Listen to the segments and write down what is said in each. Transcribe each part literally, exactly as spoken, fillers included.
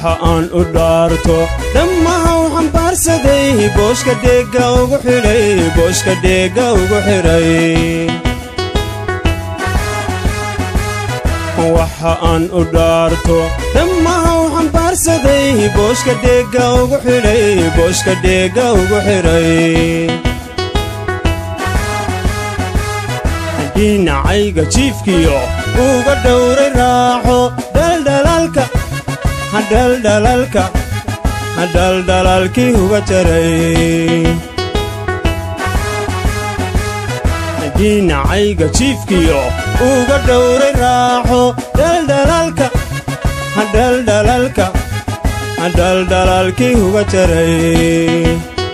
waxa aan u dhaarto dhammaha waxaan baarsaday booshka dheega ugu xidhay booshka dheega ugu xidhay waxa aan u dhaarto dhammaha waxaan baarsaday booshka dheega ugu xidhay booshka dheega ugu xidhay dhinacayga jiifkiyo uga dhowray raaxo dhaldhalaalka hadhaldhalaalka hadhaldhalaalkii uga jaray dhinacayga jiifkiyo uga dhowray raaxo dhaldhalaalka hadhaldhalaalka hadhaldhalaalkii uga jaray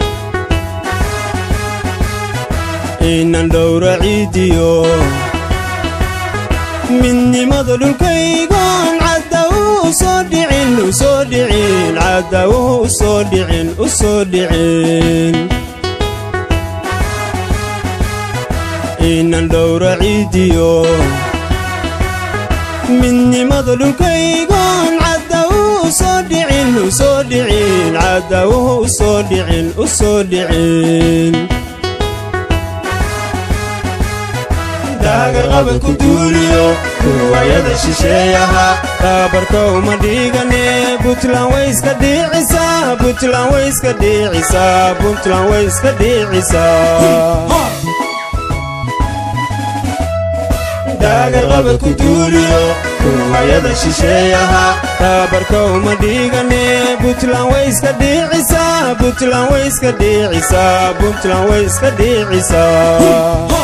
inan dhowra ciidiyo midnimada dhulkaygoon cadda u soo dhicin u soo dhicin cadda u soo dhicin u soo dhicin inan dhowra ciidiyo midnimada dhulkaygoon cadda u soo dhicin u soo dhicin cadda u soo dhicin u soo dhicin daagar qaban ku duuliyo kurwayada shisheeyaha taabarka uma dhigane Puntland way iska dhiicisaa Puntland way iska dhiicisaa Puntland way iska dhiicisaa daagar qaban ku duuliyo kurwayada shisheeyaha taabarka uma dhigane Puntland way iska dhiicisaa Puntland way iska dhiicisaa Puntland way iska dhiicisaa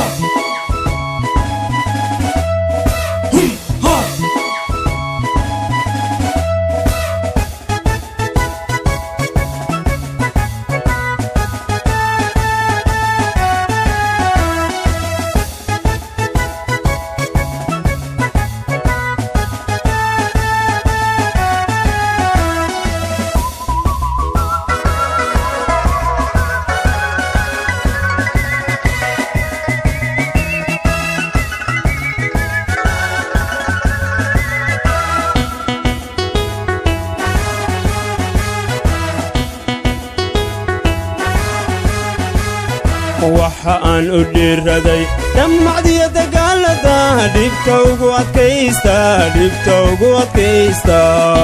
waxa aan u dhiiraday dhammacdiyo dagaalada dhibta ugu adkaysta dhibta ugu adkaysta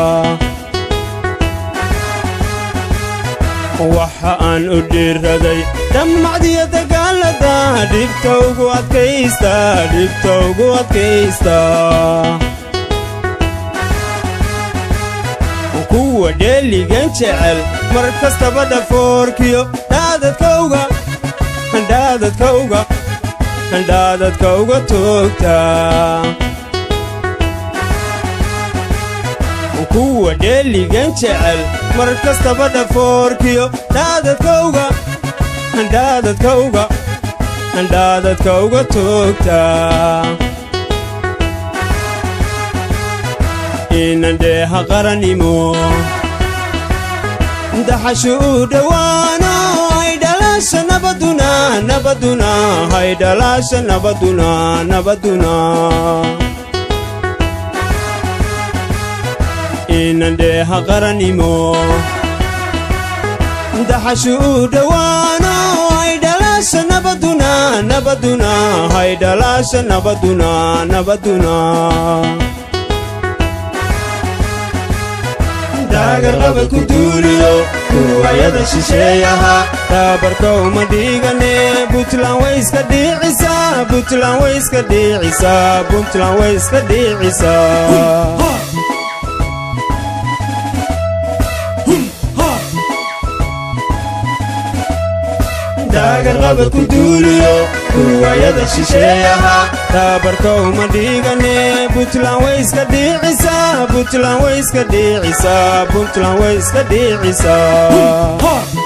waxa aan u dhiiraday dhammacdiyo dagaalada dhibta ugu adkaysta dhibta ugu adkaysta kuwa dheeligan jecel mar kastaba dhafoorkiyo dhaadadkawga handhaadadkawga handhaadadkawga toogta kuwa dheeligan jecel mar kastaba dhafoorkiyo dhaadadkawga handhaadadkawga handhaadadkawga toogta inan dheeha qaranimo daxashu u dhowaano haydhalaasha nabaduna nabaduna haydhalaasha nabaduna nabaduna inan dheeha qaranimo daxashu u dhowaano haydhalaasha nabaduna nabaduna haydhalaasha nabaduna nabaduna daagar qaban ku duuliyo kurwayada shisheeyaha taabarka uma dhigane Puntland way iska dhiicisaa Puntland way iska dhiicisaa Puntland way iska dhiicisaa daagar qaban ku duuliyo kurwayada shisheeyaha taabarka uma dhigane Puntland way iska dhiicisaa Puntland way iska dhiicisaa Puntland way iska dhiicisaa